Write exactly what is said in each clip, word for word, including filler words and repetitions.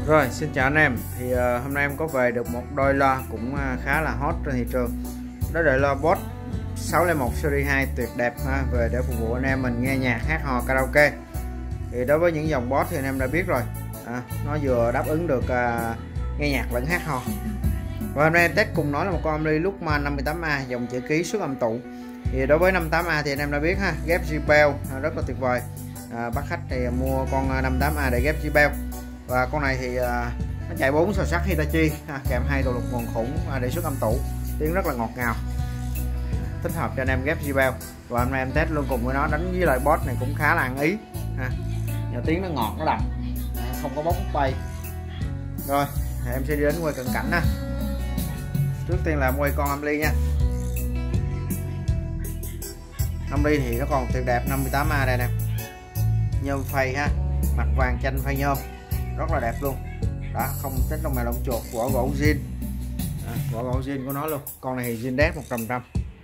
Rồi, xin chào anh em. Thì uh, hôm nay em có về được một đôi loa cũng uh, khá là hot trên thị trường. Đó là loa Boss sáu không một series hai tuyệt đẹp ha, về để phục vụ anh em mình nghe nhạc, hát hò, karaoke. Thì đối với những dòng Boss thì anh em đã biết rồi, à, nó vừa đáp ứng được uh, nghe nhạc lẫn hát hò. Và hôm nay em test cùng nó là một con âm ly Luckman năm mươi tám A dòng chữ ký xuất âm tụ. Thì đối với năm mươi tám A thì anh em đã biết ha, ghép J-Bell rất là tuyệt vời. À, bắt khách thì mua con năm mươi tám A để ghép J-Bell. Và con này thì uh, nó chạy bốn sò sắt Hitachi ha, kèm hai tổ lục nguồn khủng uh, để xuất âm tụ, tiếng rất là ngọt ngào, thích hợp cho anh em ghép J-Bell. Và hôm nay em test luôn cùng với nó, đánh với loại Boss này cũng khá là ăn ý ha. Nhờ tiếng nó ngọt, nó đậm, không có bốc bay. Rồi em sẽ đi đến quay cận cảnh ha. Trước tiên là quay con âm ly nha. Âm ly thì nó còn tuyệt đẹp năm mươi tám A đây nè, nhôm phay ha, mặt vàng chanh phay nhôm, rất là đẹp luôn đó, không thích lông mèo lông chuột, vỏ gỗ zin, à, vỏ gỗ zin của nó luôn. Con này thì zin đét một trăm phần trăm.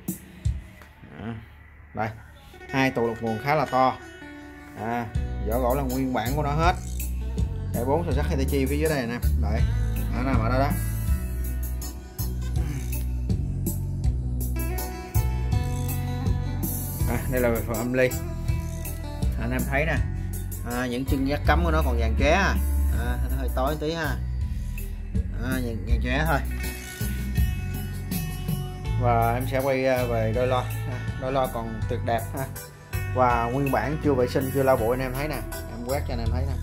Đây, hai tụ lục nguồn khá là to, à, vỏ gỗ là nguyên bản của nó hết, để bốn sò sắt Hitachi phía dưới đây nè, đấy, nó nằm ở đó đó. À, đây là về phần âm ly, à, anh em thấy nè, à, những chân giác cắm của nó còn vàng ké, à, nó hơi tối tí ha, à, vàng ké thôi. Và em sẽ quay về đôi loa, đôi loa còn tuyệt đẹp ha, và nguyên bản chưa vệ sinh, chưa lau bụi, anh em thấy nè, em quét cho anh em thấy nè,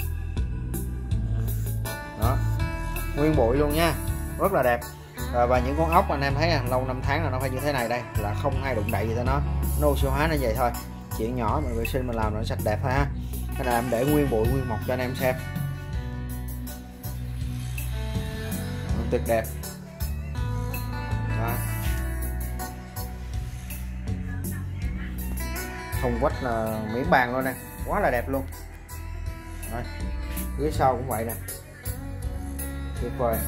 đó, nguyên bụi luôn nha, rất là đẹp. À, và những con ốc anh em thấy nè, lâu năm tháng là nó phải như thế này đây, là không ai đụng đậy gì tới nó, nó oxy hóa nó vậy thôi, chuyện nhỏ mình vệ sinh mình làm nó sạch đẹp thôi ha. Thế là em để nguyên bụi nguyên mộc cho anh em xem, tuyệt đẹp đó. Thùng quách là miếng bàn luôn nè, quá là đẹp luôn. Rồi, phía sau cũng vậy nè, tuyệt vời.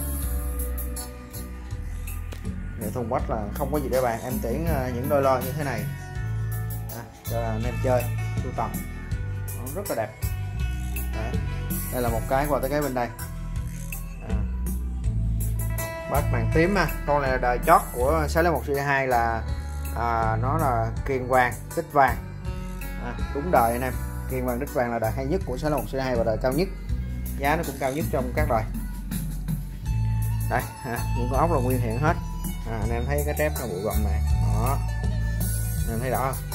Để thùng quách là không có gì để bàn, em tuyển những đôi loa như thế này à, cho anh em chơi sưu tầm, rất là đẹp. Đấy. Đây là một cái qua tới cái bên đây, à, bát màn tím ha. Con này là đời chót của sáu không một series hai, là à, nó là kiền vàng tích vàng, à, đúng đời anh em. Kiền vàng tích vàng là đời hay nhất của sáu không một series hai và đời cao nhất, giá nó cũng cao nhất trong các đời. Đây, à, những con ốc là nguyên hiện hết, à, anh em thấy cái trép nó bụi bặm này đó, anh em thấy rõ không?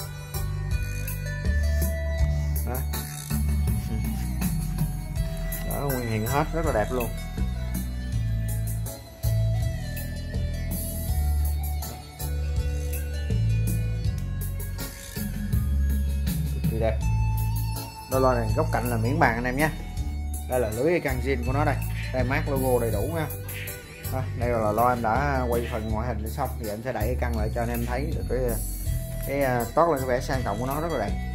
Đó. Đó, nguyên hiện hết, rất là đẹp luôn. Cực kỳ đẹp. Đôi loa này góc cạnh là miếng bàn anh em nhé. Đây là lưới căng zin của nó đây, đây mác logo đầy đủ nha. Đó, đây là loa em đã quay phần ngoại hình xong, thì em sẽ đẩy cái căn lại cho anh em thấy được cái cái toát lên cái vẻ sang trọng của nó, rất là đẹp.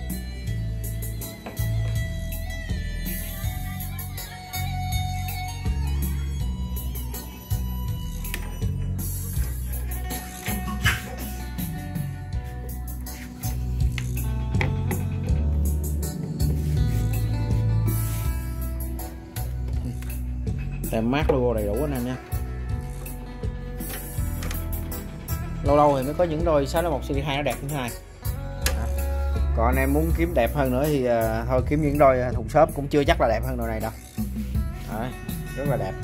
Tem mác logo đầy đủ anh em nha. Lâu lâu thì mới có những đôi sáu không một series hai nó đẹp như thế này. À, còn anh em muốn kiếm đẹp hơn nữa thì uh, thôi kiếm những đôi thùng xốp cũng chưa chắc là đẹp hơn đôi này đâu. Đấy, rất là đẹp.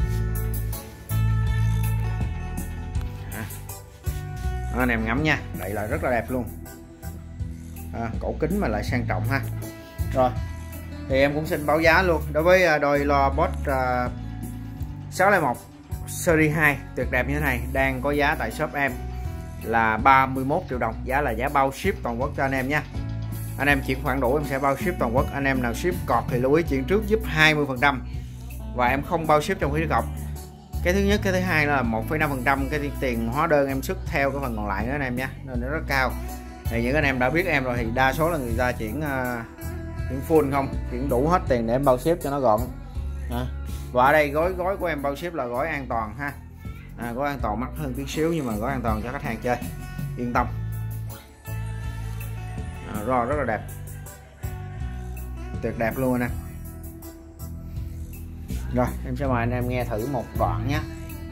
À, đó, anh em ngắm nha, đây là rất là đẹp luôn. À, cổ kính mà lại sang trọng ha. Rồi, thì em cũng xin báo giá luôn. Đối với đôi loa Boss uh, sáu không một series hai tuyệt đẹp như thế này, đang có giá tại shop em là ba mươi mốt triệu đồng, giá là giá bao ship toàn quốc cho anh em nha. Anh em chuyển khoản đủ em sẽ bao ship toàn quốc. Anh em nào ship cọc thì lưu ý chuyển trước giúp hai mươi phần trăm, và em không bao ship trong phí cọc. Cái thứ nhất, cái thứ hai là một phẩy năm phần trăm cái tiền hóa đơn em xuất theo cái phần còn lại nữa anh em nha, nên nó rất cao. Thì những anh em đã biết em rồi thì đa số là người ta chuyển uh, chuyển full không, chuyển đủ hết tiền để em bao ship cho nó gọn. À, và ở đây gói gói của em bao ship là gói an toàn ha, à, gói an toàn mắc hơn tí xíu nhưng mà gói an toàn cho khách hàng chơi yên tâm. À, rồi rất là đẹp, tuyệt đẹp luôn nè. Rồi em sẽ mời anh em nghe thử một đoạn nhé.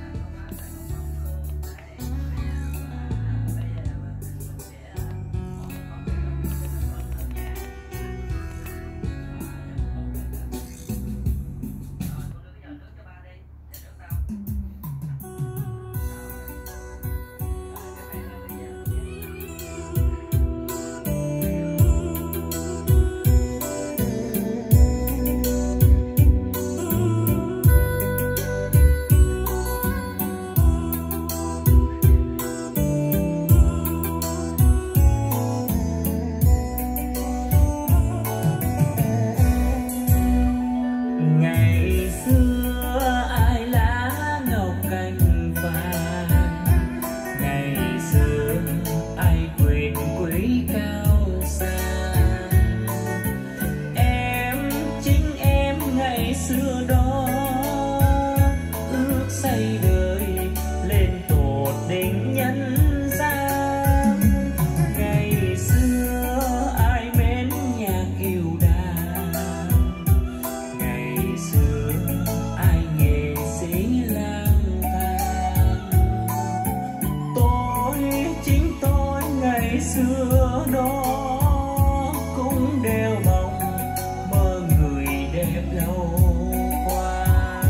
Xưa đó cũng đều mong mơ người đẹp lâu qua,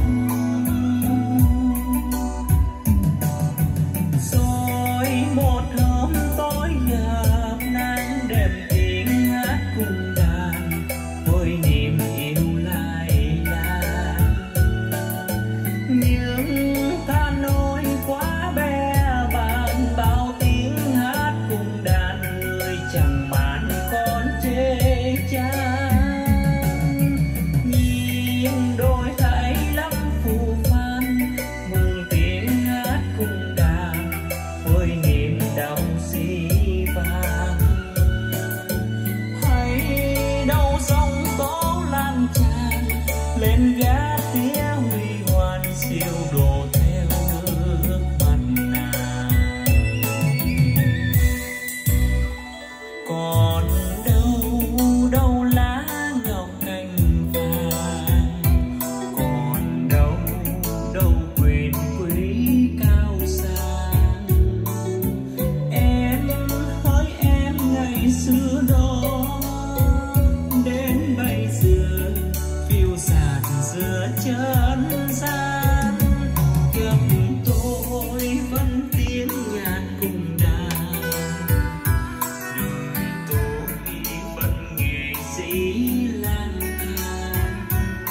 rồi một hôm tối gặp nàng đẹp tiếng hát cùng đàn với niềm yêu lại là những than nỗi quá bé bàng, bao tiếng hát cùng đàn chẳng màn con chê chán. Nhìn đôi thấy lắm phù phan mừng tiếng hát cùng đàn với niềm đau dĩ vàng. Hay đâu sóng tố lan tràn lên gác tía huy hoàn siêu đổ theo nước mắt nàng. Còn đâu đâu lá ngọc cành vàng, còn đâu đâu quyền quý cao sang. Em hỡi em ngày xưa đó đến bây giờ phiêu dạt giữa chân gian. Gặp tôi vẫn tiếng nhạc cùng đàn, lang thang.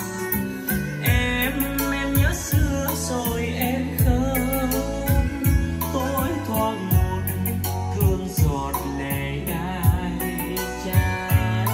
Em em nhớ xưa rồi em khóc, tối thoáng một thương giọt lệ đai tràn.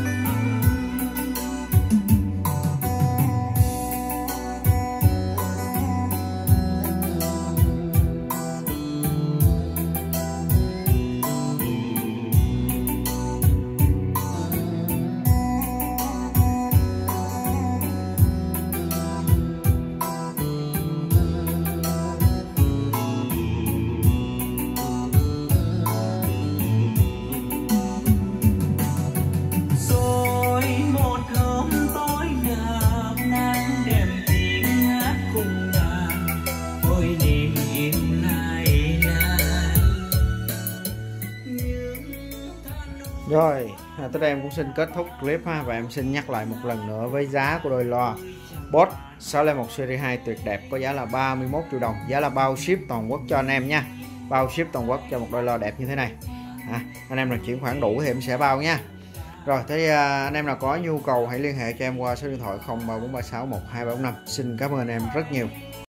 Rồi, tới đây em cũng xin kết thúc clip ha, và em xin nhắc lại một lần nữa với giá của đôi loa Boss sáu không một Series hai tuyệt đẹp có giá là ba mươi mốt triệu đồng, giá là bao ship toàn quốc cho anh em nha. Bao ship toàn quốc cho một đôi loa đẹp như thế này. À, anh em nào chuyển khoản đủ thì em sẽ bao nha. Rồi, thế anh em nào có nhu cầu hãy liên hệ cho em qua số điện thoại không ba bốn ba sáu một hai ba bốn năm. Xin cảm ơn anh em rất nhiều.